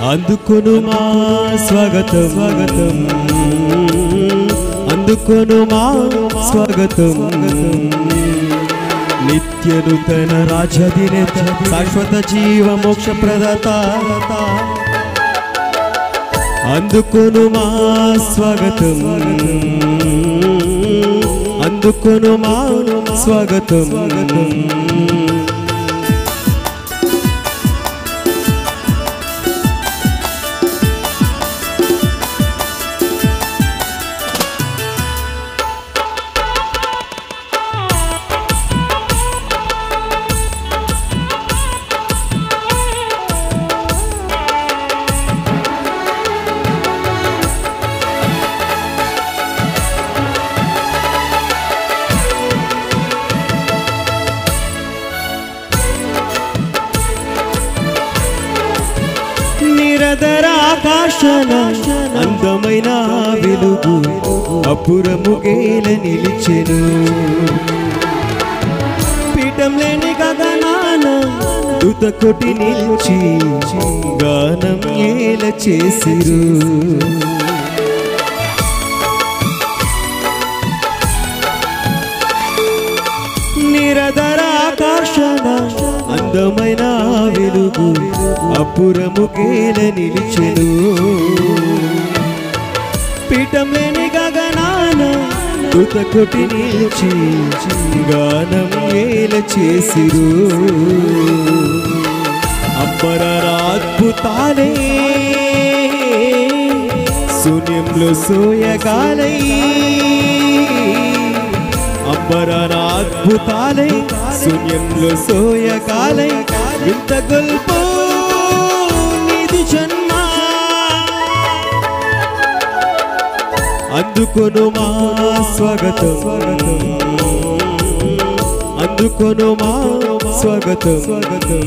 అందుకొను మా స్వాగతం స్వాగతం అందుకొను మా స్వాగతం నిత్య నూతన రాజ్యాధినేత శాశ్వత జీవ మోక్ష ప్రదాత అందుకొను మా స్వాగతం అందుకొను మా స్వాగతం నిరదరాకాశన అందమైన వెలుగు అపురముగేల నిలిచెను పీఠం లేని గగనాన దూతకొటి నిలిచి గానం ఏల చేసిరు నిరదరాకాశన అందమైన వెలుగు అపురముగేల నిలిచెను పీఠం లేని గగనాన దూతకొటి నిలిచి గానం ఏల చేసిరు అపరాద్భుతాలే శూన్యంలో సోయగాలై అపరాద్భుతాలై శూన్యంలో సోయగాలై ఇంత గొల్పో నిధి జన్మ అందుకొను మా స్వాగతం అందుకొను మా స్వాగతం స్వాగతం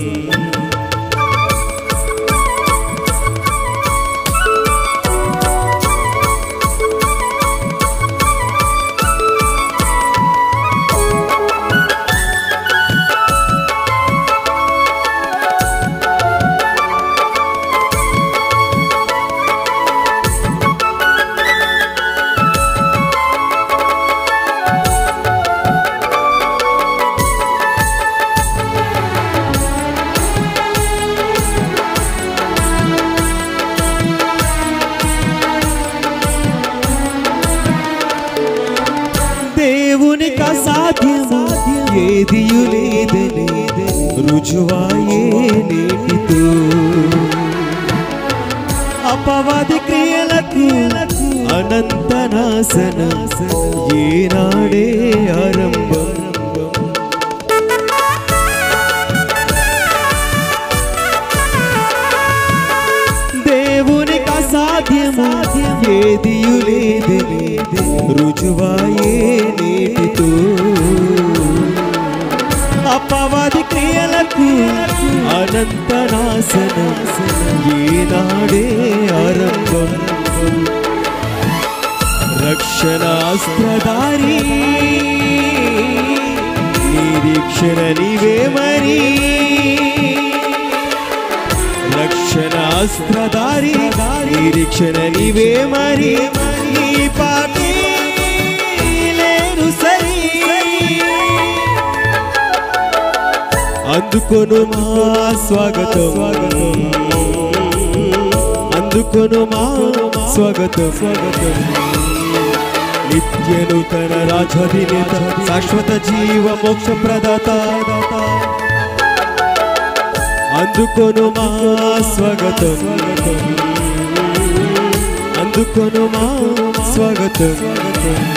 దేవునికి అసాధ్యము ఏదియు లేదని రుజువాయే నేటితో అపవాది క్రియలకు అనంత నాశన ఏనాడే ఆరంభం దేవునికి అసాధ్యము ఏదియు లేదని రుజువాయే నేటితో అపవాది క్రియలకు అనంత నాశన ఏనాడే ఆరంభం రక్షణాస్త్రధారి నిరీక్షణ నీవే మరి రక్షణాస్త్రధారి నిరీక్షణ నీవే మరి నీ పాటి లేను సరి అందుకొను మా స్వాగతం స్వాగతం అందుకొను మా స్వాగతం స్వాగతం నిత్య నూతన రాజ్యాధినేత శాశ్వత జీవ మోక్ష ప్రదాత అందుకొను మా స్వాగతం స్వాగతం అందుకొను మా స్వాగతం స్వాగతం